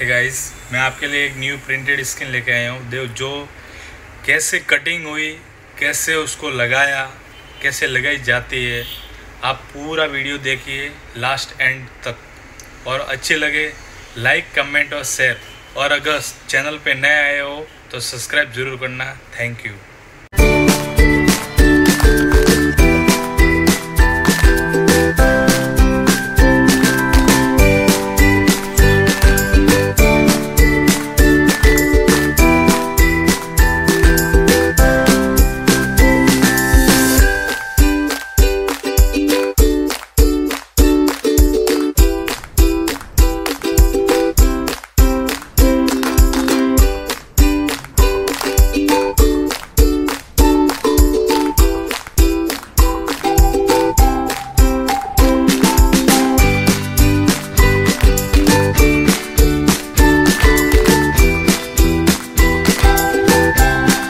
Guys, मैं आपके लिए एक न्यू प्रिंटेड स्किन लेके आया हूँ। देव जो कैसे कटिंग हुई, कैसे उसको लगाया, कैसे लगाई जाती है, आप पूरा वीडियो देखिए लास्ट एंड तक। और अच्छे लगे लाइक, कमेंट और शेयर। और अगर चैनल पे नए आए हो तो सब्सक्राइब ज़रूर करना। Thank you.